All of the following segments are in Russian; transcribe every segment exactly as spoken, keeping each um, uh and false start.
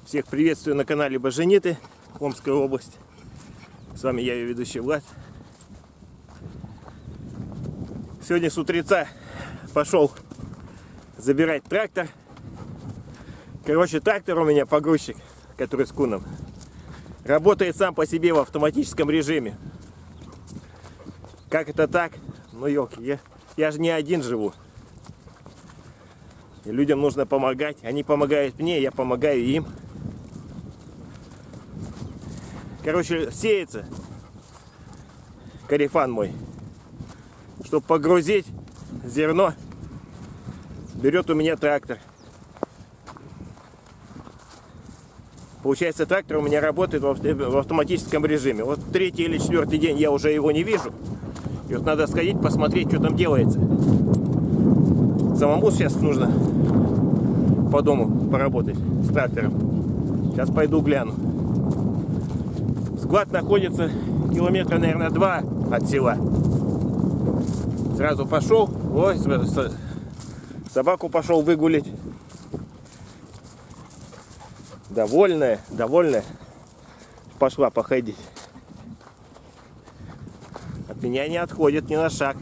Всех приветствую на канале Божениты, Омская область. С вами я, ее ведущий Влад. Сегодня с утреца пошел забирать трактор. Короче, трактор у меня, погрузчик, который с куном, работает сам по себе в автоматическом режиме. Как это так? Ну, елки, я, я же не один живу. И людям нужно помогать. Они помогают мне, я помогаю им. Короче, сеется корефан мой. Чтобы погрузить зерно, берет у меня трактор. Получается, трактор у меня работает в автоматическом режиме. Вот третий или четвертый день я уже его не вижу. И вот надо сходить, посмотреть, что там делается. Самому сейчас нужно по дому поработать с трактором. Сейчас пойду гляну. Склад находится километра, наверное, два от села. Сразу пошел. Ой, собаку пошел выгулить. Довольная, довольная. Пошла походить. От меня не отходит ни на шаг.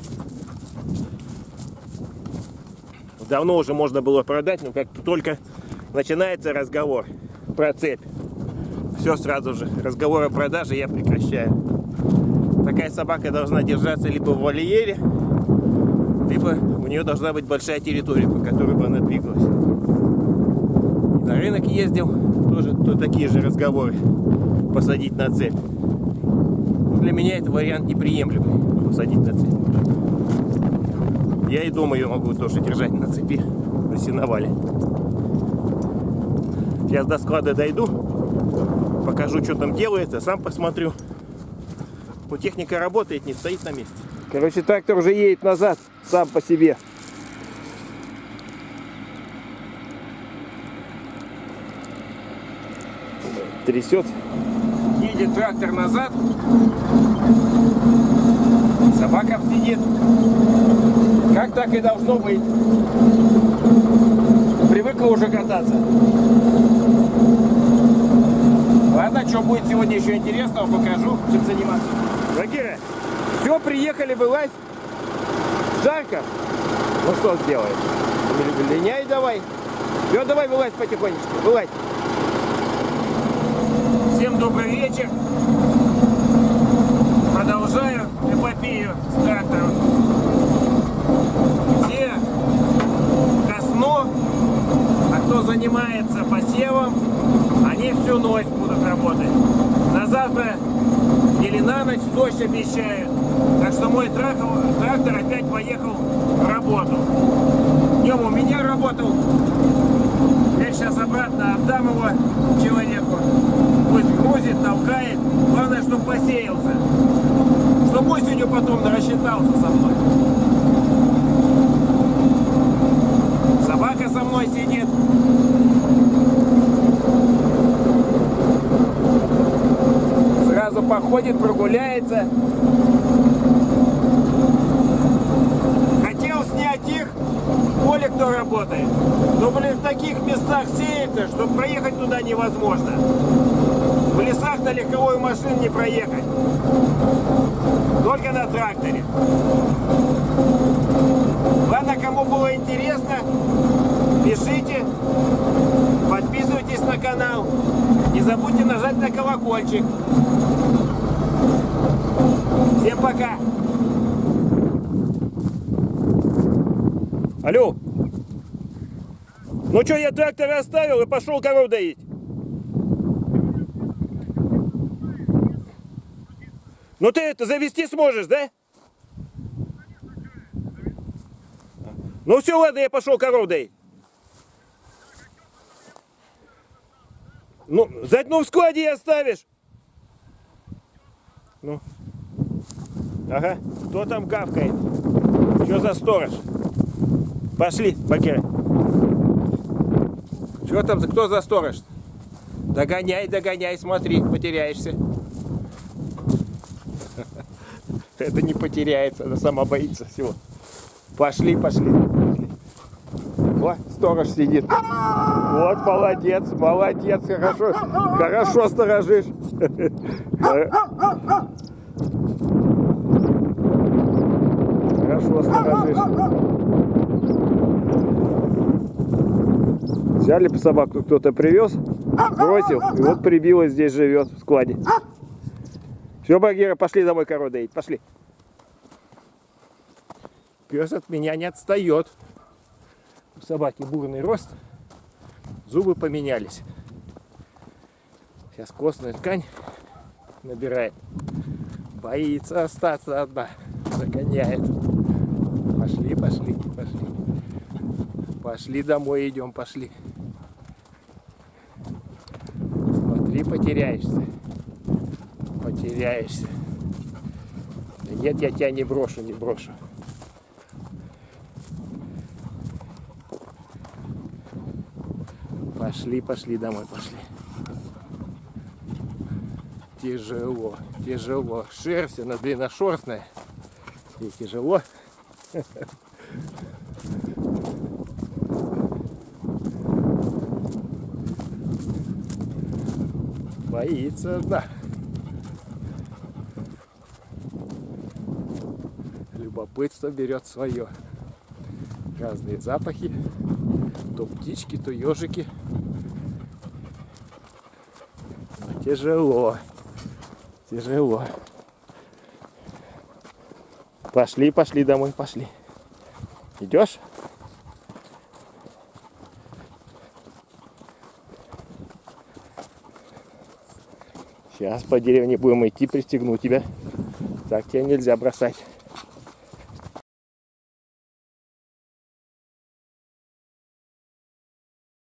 Давно уже можно было продать, но как только начинается разговор про цепь, все сразу же. Разговор о продаже я прекращаю. Такая собака должна держаться либо в вольере, либо у нее должна быть большая территория, по которой бы она двигалась. И на рынок ездил, тоже то такие же разговоры. Посадить на цепь. Но для меня это вариант неприемлемый. Посадить на цепь. Я и дома ее могу тоже держать на цепи, на сеновале. Сейчас до склада дойду, покажу, что там делается, сам посмотрю. Вот техника работает, не стоит на месте. Короче, трактор уже едет назад, сам по себе. Трясет. Едет трактор назад. Собака сидит. Как так и должно быть. Привыкла уже кататься. Ладно, что будет сегодня еще интересного, покажу, чем заниматься. Багира, все, приехали, вылазь. Жарко. Ну что сделаешь? Линяй давай. Все, давай, вылазь потихонечку, вылазь. Всем добрый вечер. Продолжаю эпопею с трактором. Все ко сну, а кто занимается посевом, они всю ночь будут работать. На завтра или на ночь дождь обещают. Так что мой трактор, трактор опять поехал в работу. Днем у меня работал. Я сейчас обратно отдам его человеку. Пусть грузит, толкает. Главное, чтобы посеялся. Чтобы осенью потом рассчитался со мной. Собака со мной сидит. Сразу походит, прогуляется. Хотел снять их, поле кто работает. Но, блин, в таких местах сеется, что проехать туда невозможно. В лесах на легковой машине не проехать. Только на тракторе. Ладно, кому было интересно, пишите, подписывайтесь на канал. Не забудьте нажать на колокольчик. Всем пока! Алло! Ну что, я трактор оставил и пошел коров доить. Ну ты это завести сможешь, да? Ну все, ладно, я пошел коров доить. Ну, ну в складе оставишь. Ну. Ага, кто там гавкает? Что за сторож? Пошли, Багира. Что там, кто за сторож? Догоняй, догоняй, смотри, потеряешься. Это не потеряется, она сама боится всего. Пошли, пошли. О, сторож сидит. Вот, молодец, молодец, хорошо, хорошо сторожишь. Хорошо сторожишь. Взяли по собаку, кто-то привез, бросил, и вот прибилась, здесь живет в складе. Все, Багира, пошли домой корову доить, пошли. Пес от меня не отстает. У собаки бурный рост, зубы поменялись. Сейчас костную ткань набирает. Боится остаться одна, загоняет. Пошли, пошли, пошли. Пошли домой, идем, пошли. Смотри, потеряешься. Потеряешься. Да нет, я тебя не брошу, не брошу. Пошли, пошли домой, пошли. Тяжело, тяжело. Шерсть, она длинношерстная. И тяжело. Боится, да. Любопытство берет свое. Разные запахи. То птички, то ежики. Но тяжело. Тяжело. Пошли, пошли домой, пошли. Идешь? Сейчас по деревне будем идти, пристегну тебя. Так тебя нельзя бросать.